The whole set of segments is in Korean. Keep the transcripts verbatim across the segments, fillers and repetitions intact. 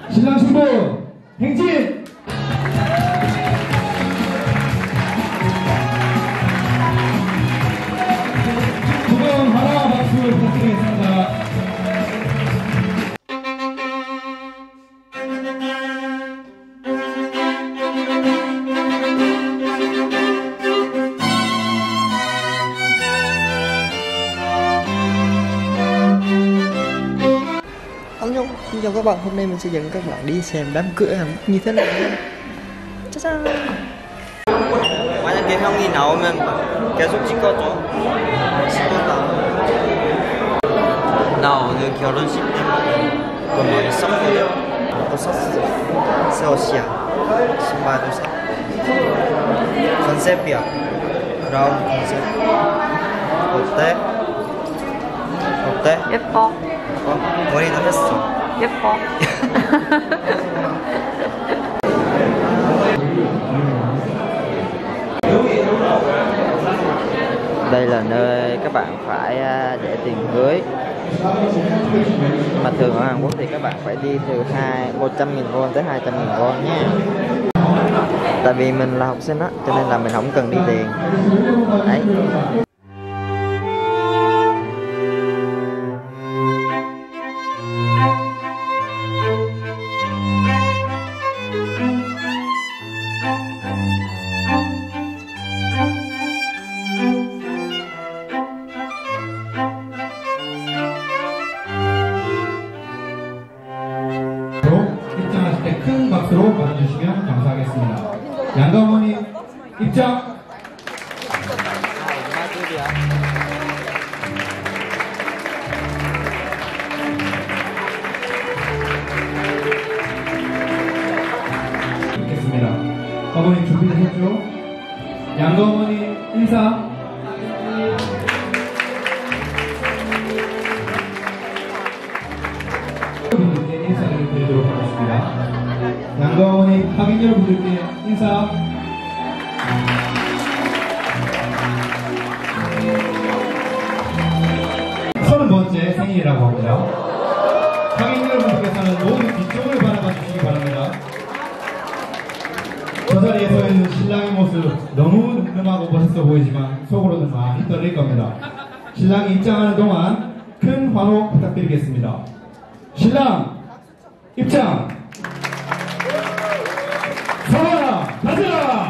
신랑 신부 행진! 두분 하나 박수 부탁드리겠습니다. Xin chào các bạn, hôm nay mình sẽ dẫn các bạn đi xem đám cưới Hàn Quốc như thế nào nha. 짜잔. 만약에 형이 나오면 계속 찍어줘. 찍어봐. 나 오늘 결혼식 때문에 돈 많이 썼거든. 또 샀어. 새 옷이야. 신발도 샀고. 컨셉이야. 브라운 컨셉. 어때? 어때? 예뻐. 어? 머리도 했어. 예뻐. Đây là nơi các bạn phải để tiền cưới. Mà thường ở Hàn Quốc thì các bạn phải đi từ hai một trăm nghìn won tới hai trăm nghìn won nha. Tại vì mình là học sinh á, cho nên là mình không cần đi tiền. Đấy. 입장하실 때 큰 박수로 맞아주시면 감사하겠습니다. 양가 어머니 입장! 있겠습니다. 어머니 준비되셨죠? 양가 어머니 인사! 여러분들께 인사를 드리도록 하겠습니다. 양가 어머니 하객 여러분들께 인사. 서른 번째 생일이라고 합니다. 하객 여러분들께서는 모두 뒤쪽을 바라봐 주시기 바랍니다. 저 자리에 서 있는 신랑의 모습 너무 늠름하고 멋있어 보이지만 속으로는 많이 떨릴 겁니다. 신랑이 입장하는 동안 큰 환호 부탁드리겠습니다. 신랑 입장! 서원아 가자!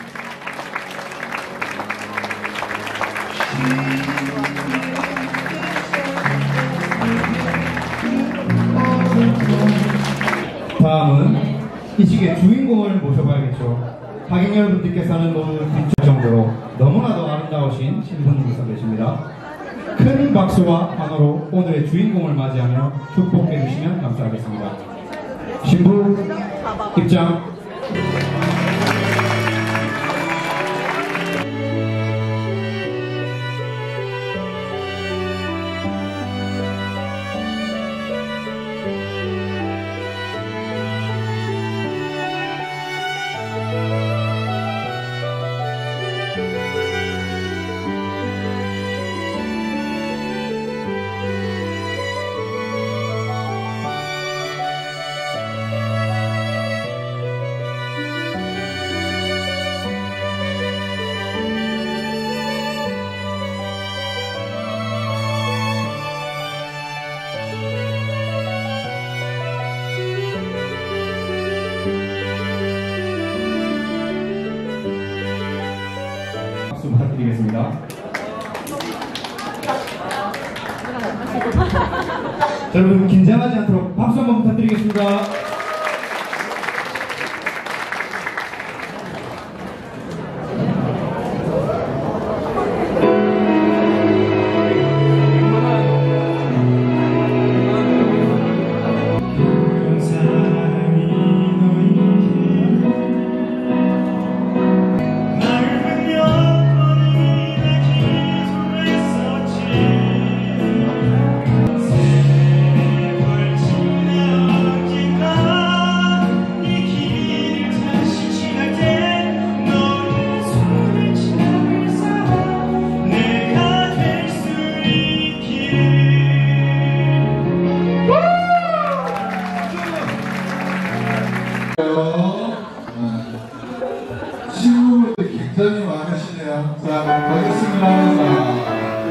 다음은 이 시기의 주인공을 모셔봐야겠죠. 하객 여러분들께서는 모두 뒤쪽 정도로 너무나도 아름다우신 신부님께서 계십니다. 큰 박수와 환호로 오늘의 주인공을 맞이하며 축복해 주시면 감사하겠습니다. 신부 입장. 박수 부탁드리겠습니다. 자, 여러분 긴장하지 않도록 박수 한번 부탁드리겠습니다. 나 친구분들이 굉장히 많으시네요. 자, 가겠습니다. 자.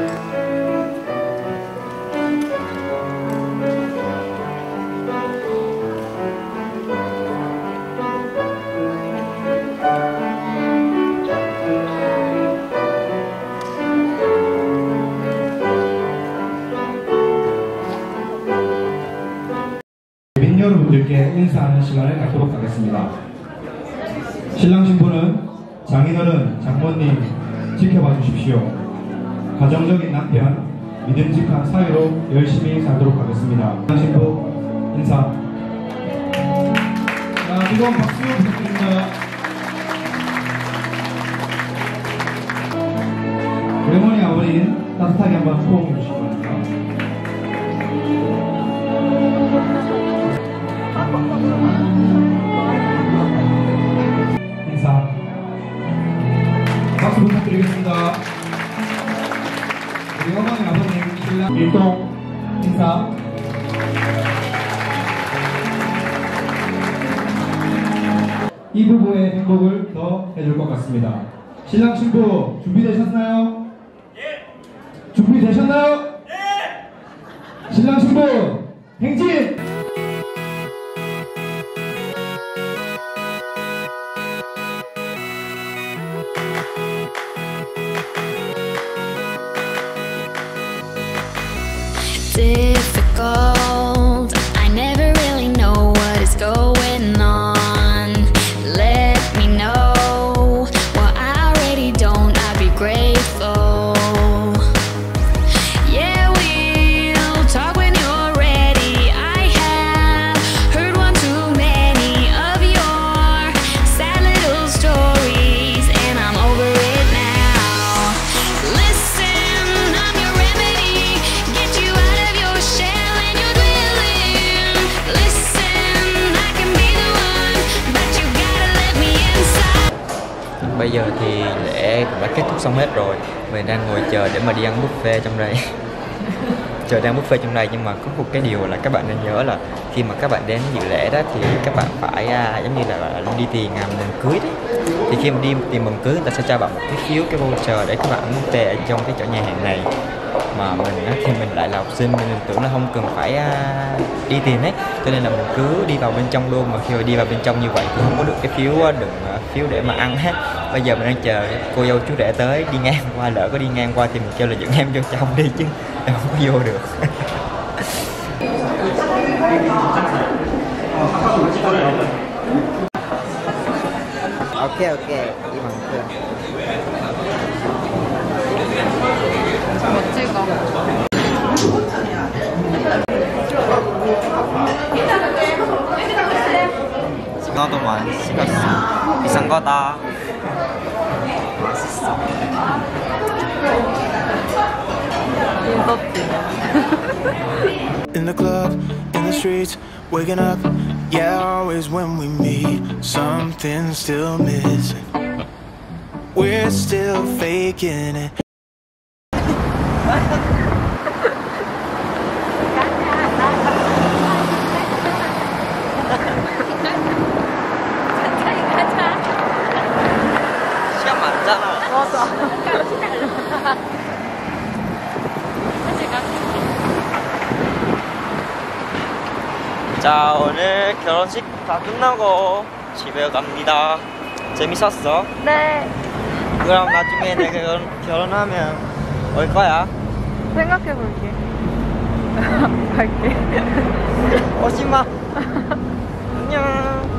여러분들께 인사하는 시간을 갖도록 하겠습니다. 신랑 신부는 장인어른, 장모님 지켜봐 주십시오. 가정적인 남편, 믿음직한 사위로 열심히 살도록 하겠습니다. 신랑 신부 인사. 자, 뜨거운 박수 부탁드립니다. 외모니 아버님 따뜻하게 한번 포옹해 주시기 바랍니다. 인사 박수 부탁드리겠습니다. 우리 어머니 아버님 신랑 일동 인사. 이 부부의 행복을 더 해줄 것 같습니다. 신랑 신부 준비되셨나요? 예. 준비되셨나요? 예. 신랑 신부 행진. Difficult, I never really know what is going on. Let me know what I already don't, I'd be grateful. Yeah, we'll talk when you're ready. I have heard one too many of your sad little stories, and I'm over it now. Listen, I'm your remedy, get you out of your shell and your dwelling. Listen, I can be the one, but you gotta let me inside. Bây giờ thì lễ cũng đã kết thúc xong hết rồi. Mình đang ngồi chờ để mà đi ăn buffet trong đây. Chờ đang buffet trong đây, nhưng mà có một cái điều là các bạn nên nhớ là khi mà các bạn đến dự lễ đó thì các bạn phải à, giống như là, là đi tìm à, mừng cưới đấy. Thì khi mà đi tìm mừng cưới, người ta sẽ cho bạn một cái phiếu, cái voucher để các bạn về ở trong cái chỗ nhà hàng này. Mà mình á, thì mình lại là học sinh nên mình tưởng là không cần phải à, đi tìm hết, cho nên là mình cứ đi vào bên trong luôn. Mà khi mà đi vào bên trong như vậy thì không có được cái phiếu đựng à, phiếu để mà ăn hết. Bây giờ mình đang chờ cô dâu chú rể tới, đi ngang qua, lỡ có đi ngang qua thì mình kêu là dẫn em vô trong đi chứ em không có vô được. Ok ok, đi bằng thường. 시간 동안 식었어. 비싼 거다. 맛있어. In the club, in the streets, waking up. Yeah, always when we meet, something's still missing. We're still faking it. 시간 많잖아. 맞아. 자, 오늘 결혼식 다 끝나고 집에 갑니다. 재밌었어? 네, 그럼 나중에 내가 결혼, 결혼하면 올 거야? 생각해볼게. 갈게. 오지 마. 안녕.